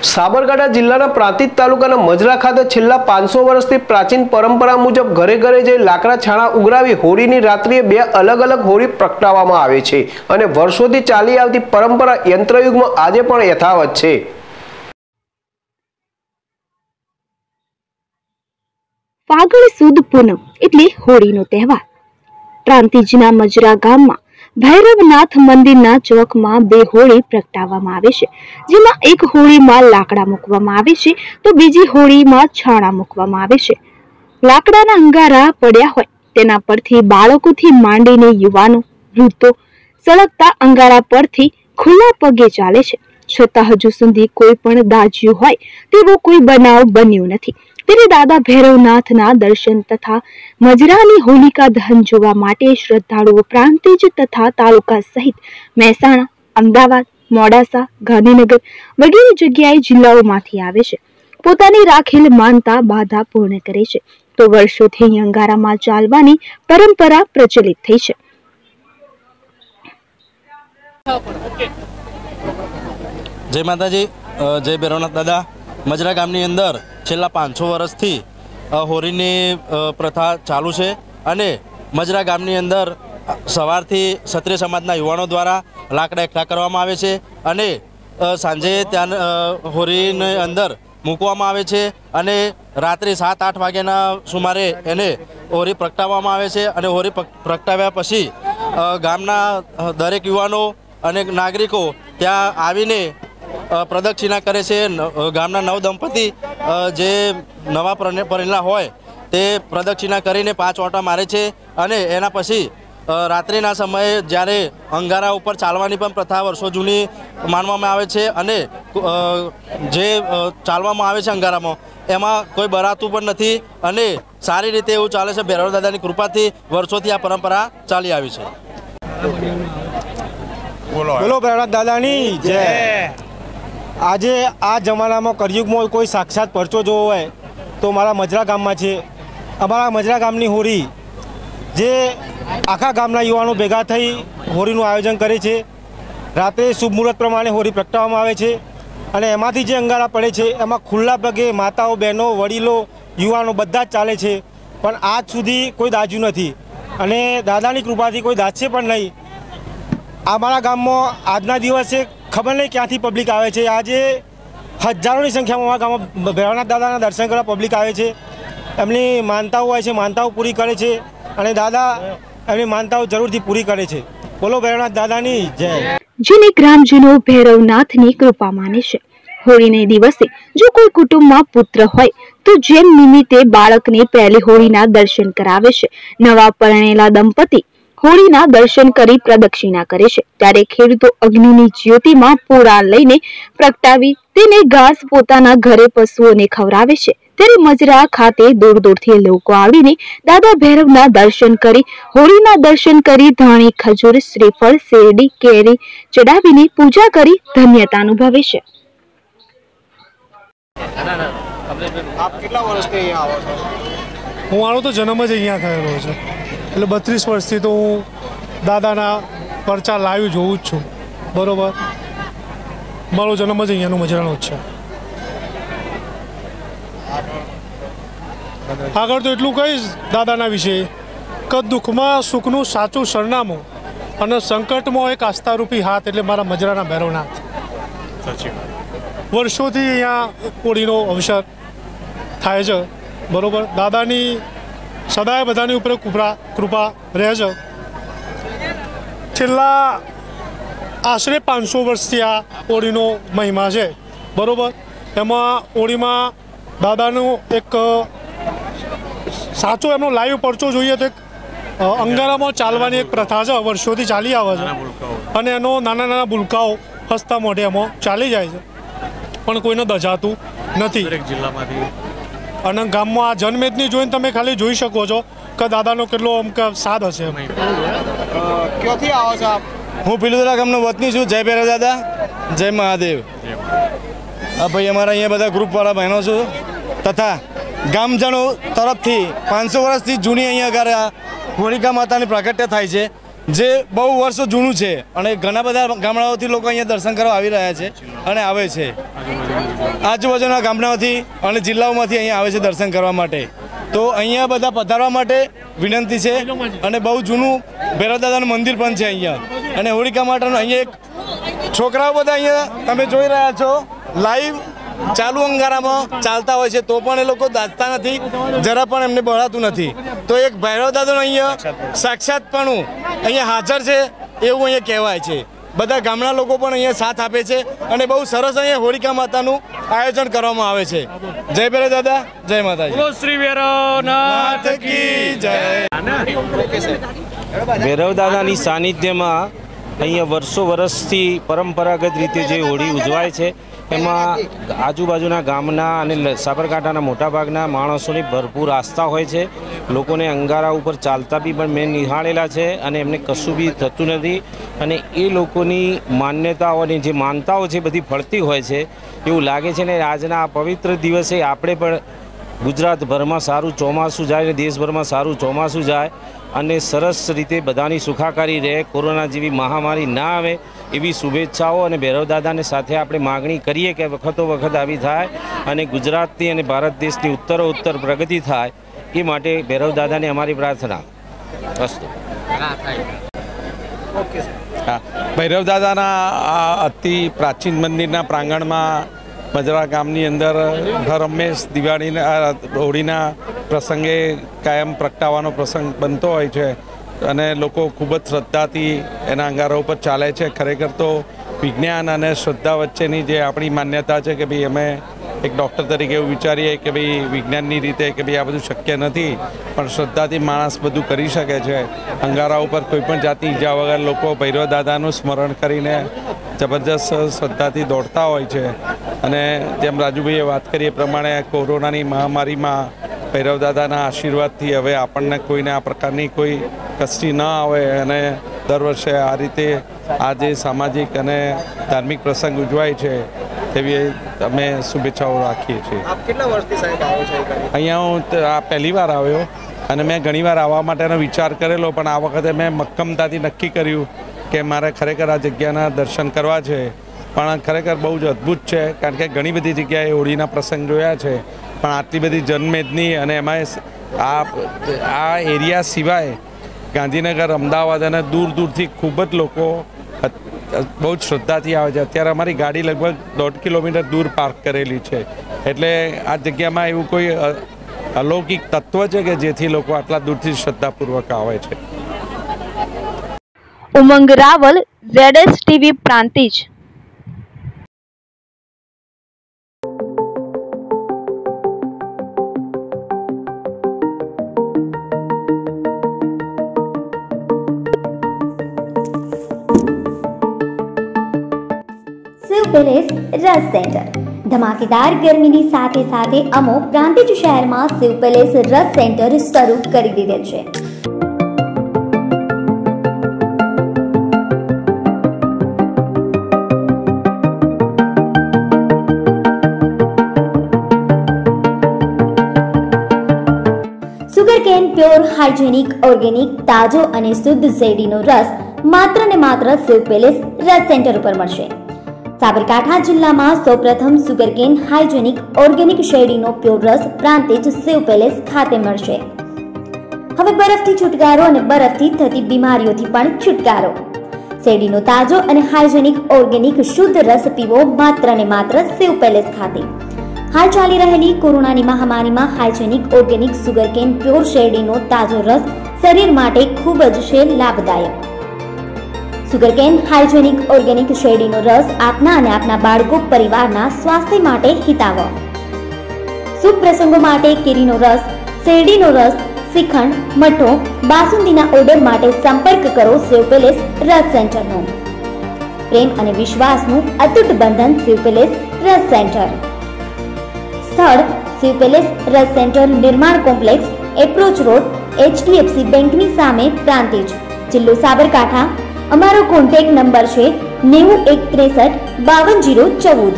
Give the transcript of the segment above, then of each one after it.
સાબરકાંઠા જિલ્લાના પ્રાંતિજ તાલુકાના મજરા ખાતે છેલ્લા 500 વર્ષથી પ્રાચીન પરંપરા મુજબ ઘરે ઘરે જઈ લાકડા છાણા ઉઘરાવી હોળીની રાત્રિએ બે અલગ અલગ હોળી પ્રગટાવવામાં આવે છે અને વર્ષોથી ચાલી આવતી પરંપરા યંત્રયુગમાં આજે પણ યથાવત છે। ફાગણ સુદ પૂનમ એટલે હોળીનો તહેવાર પ્રાંતિજના મજરા ગામમાં ભૈરવનાથ મંદિરના ચોકમાં બે હોળી પ્રગટાવવામાં આવે છે, જેમાં એક હોળીમાં લાકડા મૂકવામાં આવે છે તો બીજી હોળીમાં છાણા મૂકવામાં આવે છે। લાકડાના અંગારા પડ્યા હોય તેના પરથી બાળકોથી માંડીને યુવાનો વૃદ્ધો સળગતા અંગારા પરથી ખુલ્લા પગે ચાલે છે, છતાં હજુ સુધી કોઈ પણ દાજ્યું હોય તેવો કોઈ બનાવ બન્યો નથી। ત્યારે દાદા ભૈરવનાથના દર્શન તથા મજરાની હોલિકા દહન જોવા માટે શ્રદ્ધાળુઓ પ્રાંતિજ તથા તાલુકા સહિત મહેસાણા, અમદાવાદ, મોડાસા, ગાંધીનગર વગેરે જગ્યાએ જિલ્લાઓમાંથી આવે છે। પોતાની રાખેલ માનતા બાધા પૂર્ણ કરે છે તો વર્ષોથી અહીં અંગારામાં ચાલવાની પરંપરા પ્રચલિત થઈ છે। जय माताजी, जय भैरवनाथ दादा। मजरा गामनी अंदर छेल्ला 500 वर्षथी होळीनी प्रथा चालू है अने मजरा गामनी अंदर सवारथी क्षत्रिय समाजना युवाओं द्वारा लाकड़ा एकठा करवामां आवे छे अने सांजे त्यां होळीनी अंदर मूकवामां आवे छे अने रात्रे 7-8 वाग्याना सुमारे एने होળી प्रगटाववामां आवे छे अने होળી प्रगटाव्या पछी गामना दरेक युवाओं अने नागरिको त्यां आवीने प्रदक्षिणा करे छे। गामना नव दंपति जे नवा परिणेला होय ते प्रदक्षिणा करीने 5 ओटा मारे छे अने एना पछी रात्रिना समये ज्यारे अंगारा उपर चालवानी पण प्रथा वर्षो जूनी मानवामां आवे छे अने जे चालवामां आवे छे अंगारामां एमां कोई बरातुं पण नथी अने सारी रीते एवुं चाले छे। भैरव दादानी कृपाथी वर्षोथी आ परंपरा चाली आवी छे। बोलो भैरवनाथ दादानी जय। आज आ जमाना में कलयुग में कोई साक्षात परचो जो है तो मारा मजरा गाम में है। अमरा मजरा गामनी होળી जे आखा गामना युवाओं भेगा थई होळीनुं आयोजन करे छे। रात्रे शुभ मुहूर्त प्रमाणे होળી प्रगटाववामां आवे छे अने एमांथी जे अंगारा पड़े छे एमां खुल्ला पगे माताओं बहनों वडीलो युवाओं बधा ज चाले छे, पण आज सुधी कोई दाज्युं नथी अने दादानी कृपाथी कोई दाजशे पण नहीं। अमरा गाम में आजना दिवसे खबर नहीं क्यांथी पब्लिक आवे छे। आज हजारों की संख्या में गाम में भैरवनाथ दादा दर्शन करवा पब्लिक आवे छे। एमनी मानताओं होय छे, मानताओं पूरी करे छे अने दादा एमनी मानताओं जरूरथी पूरी करे छे। बोलो भैरवनाथ दादानी जय। जेने ग्रामजनों भैरवनाथनी कृपा माने छे। होळीने दिवसे जो कोई कुटुंब में पुत्र होय तो जेम निमित्ते बाळकने पहली होळीना दर्शन करावे छे। नवा परणेला दंपति होळीना दर्शन करी प्रदक्षिणा करे छे त्यारे खेडूतो अग्निनी ज्योतिमां पूरा लईने प्रगटावी तेने घास पोताना घरे पशुओने खवरावे छे। त्यारे मजरा खाते दूर दूरथी लोको आवीने दादा भैरवना दर्शन करी होळीना दर्शन करी धाणी खजूर श्रीफळ शेरडी केरी चढ़ावीने पूजा करी धन्यता अनुभवे छे। आप કેટલા વર્ષથી અહીંયા આવો છો? હું મારો તો જન્મ જ અહીંયા થયેલો છે, એટલે 32 વર્ષથી તો હું દાદાના પરચા લાઈવ જોઉં જ છું। બરોબર, મારો જન્મ જ અહીંયાનો મજરાનો જ છે। આગળ તો એટલું કહીશ દાદાના વિશે કે દુઃખમાં સુખનું સાચું સરનામું અને સંકટમાં એક આસ્થારૂપી હાથ એટલે મારા મજરાના ભૈરવનાથ। સાચી વાત। વર્ષોથી અહીંયા હોળીનો અવસર થાય છે। બરોબર, દાદાની સદાય બધાની ઉપર કૃપા રહે છે। છેલ્લા આશરે 500 વર્ષથી આ હોળીનો મહિમા છે। બરોબર, એમાં હોળીમાં દાદાનો એક સાચો એમનો લાઈવ પરચો જોઈએ તો એક અંગારામાં ચાલવાની એક પ્રથા છે, વર્ષોથી ચાલી આવે છે અને એનો નાના નાના ભૂલકાઓ હસતા મોઢે એમાં ચાલી જાય છે પણ કોઈને દજાતું નથી દરેક જિલ્લામાંથી। અને ગામમાં આ જનમેદની જોઈને તમે ખાલી જોઈ શકો છો કે દાદાનો કેટલો આમ કે સાદ હશે। ક્યાંથી આવો છો આપ? હું પીલુદરા ગામનો વતની છું। જય ભૈરવ દાદા, જય મહાદેવ। ભાઈ અમારા અહીંયા બધા ગ્રુપવાળા બહેનો છું તથા ગામજનો તરફથી 500 વર્ષથી જૂની અહીંયા આગળ હોળિકા માતાની પ્રાગટ્ય થાય છે જે બહુ વર્ષો જૂનું છે અને ઘણા બધા ગામડાઓથી લોકો અહીંયા દર્શન કરવા આવી રહ્યા છે અને આવે છે આજુબાજુના ગામડાઓથી અને જિલ્લાઓમાંથી અહીંયા આવે છે દર્શન કરવા માટે। તો અહીંયા બધા પધારવા માટે વિનંતી છે અને બહુ જૂનું ભૈરવ દાદાનું મંદિર પણ છે અહીંયા અને હોળિકા માટેનું અહીંયા એક છોકરાઓ બધા અહીંયા તમે જોઈ રહ્યા છો લાઈવ ચાલુ અંગારામાં ચાલતા હોય છે તો પણ એ લોકો દાચતા નથી, જરા પણ એમને બળાતું નથી। તો એક ભૈરવ દાદાનું અહીંયા સાક્ષાતપણું અહીંયા હાજર છે એવું અહીંયા કહેવાય છે। બધા ગામના લોકો પણ અહીંયા સાથ આપે છે અને બહુ સરસ અહીંયા હોળિકા માતાનું આયોજન કરવામાં આવે છે। જય ભૈરવ દાદા, જય માતાજી, શ્રી ભૈરવનાથ કી જય। ભૈરવ દાદાની સાનિધ્યમાં અહીંયા વર્ષો વર્ષથી પરંપરાગત રીતે જે હોળી ઉજવાય છે એમાં આજુબાજુના ગામના અને સાબરકાંઠાના મોટાભાગના માણસોની ભરપૂર આસ્થા હોય છે। લોકોને અંગારા ઉપર ચાલતા બી પણ મેં નિહાળેલા છે અને એમને કશું બી થતું નથી અને એ લોકોની માન્યતાઓ અને જે માનતાઓ છે બધી ફળતી હોય છે એવું લાગે છે। ને આજના આ પવિત્ર દિવસે આપણે પણ ગુજરાતભરમાં સારું ચોમાસું જાય ને દેશભરમાં સારું ચોમાસું જાય અને સરસ રીતે બધાની સુખાકારી રહે, કોરોના જેવી મહામારી ના આવે એવી શુભેચ્છાઓ અને ભૈરવ દાદાને સાથે આપણે માગણી કરીએ કે વખતો વખત આવી થાય અને ગુજરાતની અને ભારત દેશની ઉત્તરોત્તર પ્રગતિ થાય એ માટે ભૈરવ દાદાને અમારી પ્રાર્થના। અસ્તુ। હા, ભૈરવ દાદાના આ અતિ પ્રાચીન મંદિરના પ્રાંગણમાં મજરા ગામની અંદર હર હંમેશ દિવાળીના હોળીના પ્રસંગે કાયમ પ્રગટાવવાનો પ્રસંગ બનતો હોય છે અને લોકો ખૂબ જ શ્રદ્ધાથી એના અંગારા ઉપર ચાલે છે। ખરેખર તો વિજ્ઞાન અને શ્રદ્ધા વચ્ચેની જે આપણી માન્યતા છે કે ભાઈ અમે એક ડૉક્ટર તરીકે એવું વિચારીએ કે ભાઈ વિજ્ઞાનની રીતે કે ભાઈ આ બધું શક્ય નથી પણ શ્રદ્ધાથી માણસ બધું કરી શકે છે। અંગારા ઉપર કોઈપણ જાતની ઈજા વગર લોકો ભૈરવ દાદાનું સ્મરણ કરીને જબરજસ્ત શ્રદ્ધાથી દોડતા હોય છે અને જેમ રાજુભાઈએ વાત કરી એ પ્રમાણે કોરોનાની મહામારીમાં ભૈરવ દાદાના આશીર્વાદથી હવે આપણને કોઈને આ પ્રકારની કોઈ કષ્ટી ન આવે અને દર વર્ષે આ રીતે આ જે સામાજિક અને ધાર્મિક પ્રસંગ ઉજવાય છે તેવી અમે શુભેચ્છાઓ રાખીએ છીએ। અહીંયા હું આ પહેલી વાર આવ્યો અને મેં ઘણીવાર આવવા માટેનો વિચાર કરેલો પણ આ વખતે મેં મક્કમતાથી નક્કી કર્યું કે મારે ખરેખર આ જગ્યાના દર્શન કરવા છે। પણ ખરેખર બહુ જ અદ્ભુત છે કારણ કે ઘણી બધી જગ્યાએ હોળીના પ્રસંગ જોયા છે પણ આટલી બધી જનમેદની અને એમાં આ એરિયા સિવાય ગાંધીનગર, અમદાવાદ અને દૂર દૂરથી ખૂબ જ લોકો બહુ જ શ્રદ્ધાથી આવે છે। અત્યારે અમારી ગાડી લગભગ 1.5 કિલોમીટર દૂર પાર્ક કરેલી છે એટલે આ જગ્યામાં એવું કોઈ અલૌકિક તત્વ છે કે જેથી લોકો આટલા દૂરથી શ્રદ્ધાપૂર્વક આવે છે। Umang Raval, ZS TV Prantij. Shiv Palace Ras Centre ધમાકેદાર ગરમીની સાથે સાથે અમો પ્રાંતિજ શહેરમાં શિવ પેલેસ રસ સેન્ટર શરૂ કરી દીધેલ છે। સુગરકેન પ્યોર હાઇજેનિક ઓર્ગેનિક તાજો અને શુદ્ધ શેરડીનો રસ માત્ર ને માત્ર શિવ પેલેસ રસ સેન્ટર ઉપર મળશે। સાબરકાંઠા જિલ્લામાં સૌપ્રથમ સુગરકેન હાઇજેનિક ઓર્ગેનિક શેરડીનો પ્યોર રસ પ્રાંતિજ શિવ પેલેસ ખાતે મળશે। હવે બરફથી છુટકારો અને બરફથી થતી બીમારીઓથી પણ છુટકારો। શેરડીનો તાજો અને હાઇજેનિક ઓર્ગેનિક શુદ્ધ રસ પીવો માત્ર ને માત્ર શિવ પેલેસ ખાતે। હાલ ચાલી રહેલી કોરોનાની મહામારીમાં હાઇજેનિક ઓર્ગેનિક સુગરકેન પ્યોર શેરડીનો તાજો રસ શરીર માટે ખૂબ જ છે લાભદાયક। સુગરકેન હાઇજેનિક ઓર્ગેનિક શેરડીનો રસ આપના અને આપના બાળકો પરિવારના સ્વાસ્થ્ય માટે હિતાવહ। શુભ પ્રસંગો માટે કેરીનો રસ, શેરડીનો રસ, શ્રીખંડ, મઠો, બાસુંદીના ઓર્ડર માટે સંપર્ક કરો શિવ પેલેસ રસ સેન્ટરનો। પ્રેમ અને વિશ્વાસનું અતૂટ બંધન શિવ પેલેસ રસ સેન્ટર। સ્થળ Shiv Palace Ras Centre, Nirman complex, approach road, HDFC બેંકની સામે, પ્રાંતિજ, જિલ્લો સાબરકાંઠા। અમારો કોન્ટેક્ટ નંબર છે 91635214।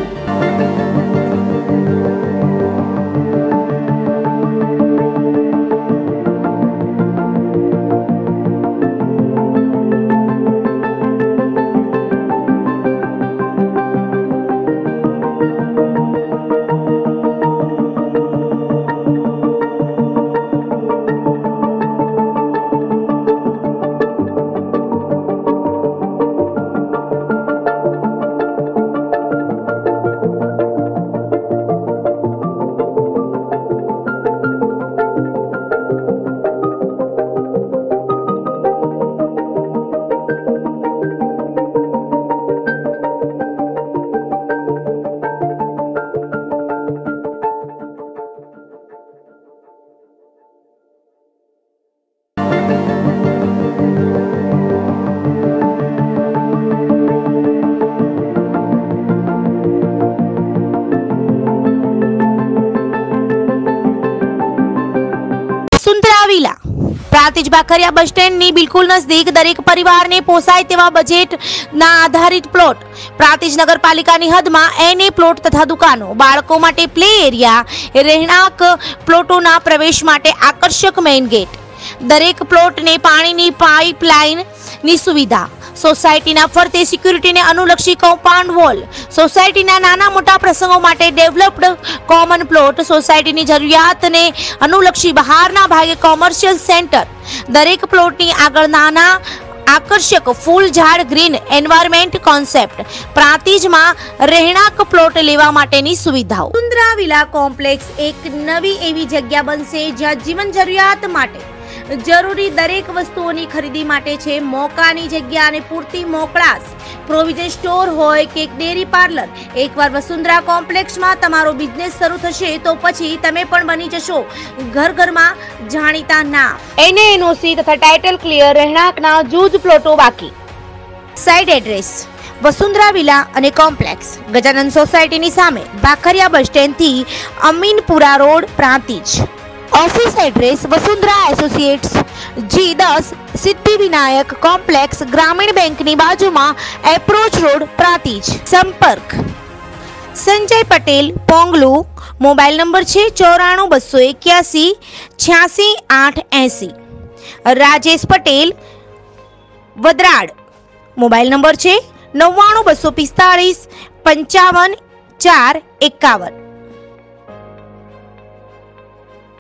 વસુંધરા વિલા પ્રાંતિજ બાખરિયા બસ સ્ટેન્ડની બિલકુલ નજદીક દરેક પરિવારને પોસાય તેવા બજેટના આધારિત પ્લોટ, પ્રાંતિજ નગરપાલિકાની હદમાં એને પ્લોટ તથા દુકાનો, બાળકો માટે પ્લે એરિયા, રહેણાંક પ્લોટોના પ્રવેશ માટે આકર્ષક મેઇન ગેટ, દરેક પ્લોટને પાણીની પાઇપલાઇનની સુવિધા, સોસાયટીના ફરતે સિક્યુરિટીને અનુલક્ષી કમ્પાઉન્ડ વોલ, સોસાયટીના નાના મોટા પ્રસંગો માટે ડેવલપ્ડ કોમન પ્લોટ, સોસાયટીની જરૂરિયાતને અનુલક્ષી બહારના ભાગે કોમર્શિયલ સેન્ટર, દરેક પ્લોટની આગળ નાના આકર્ષક ફૂલ ઝાડ ગ્રીન એન્વાયરમેન્ટ કોન્સેપ્ટ, પ્રાંતિજમાં રહેણાંક પ્લોટ લેવા માટેની સુવિધાઓ. વસુંધરા વિલા કોમ્પ્લેક્સ એક નવી એવી જગ્યા બનશે જ્યાં જીવન જરૂરિયાત માટે જરૂરી દરેક વસ્તુઓની ખરીદી માટે છે મોકાની જગ્યા અને પૂરતી મોકળાશ. પ્રોવિઝન સ્ટોર હોય કે ડેરી પાર્લર, એકવાર વસુંધરા કોમ્પ્લેક્સમાં તમારો બિઝનેસ શરૂ થશે તો પછી તમે પણ બની જશો ઘર ઘરમાં જાણીતા નામ. એનઓસી તથા ટાઇટલ ક્લિયર રહેણાંકના જૂજ પ્લોટો બાકી. સાઇટ એડ્રેસ વસુંધરા વિલા અને કોમ્પ્લેક્સ, ગજાનંદ સોસાયટીની સામે, બાખરિયા બસ સ્ટેન્ડથી Aminpura road, Prantij. Office address Vasundhara associates G10 Siddhivinayak complex, Gramin bank ની બાજુમાં, એપ્રોચ રોડ, પ્રાંતિજ. સંપર્ક સંજય પટેલ, પોંગલુ. મોબાઈલ નંબર છે 94 281 86 880. રાજેશ પટેલ, વદરાડ. મોબાઈલ નંબર છે 99 245 55 4 51.